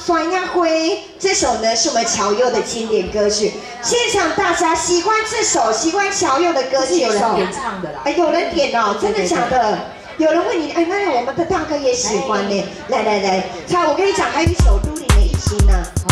酸呀灰，这首呢是我们乔佑的经典歌曲。现场大家喜欢这首，喜欢乔佑的歌曲， 有人点唱的啦。 哎，有人点哦，真的假的？有人问你，哎，那我们的大哥也喜欢呢。来，好，我跟你讲，还有一首《都灵的一心》呢。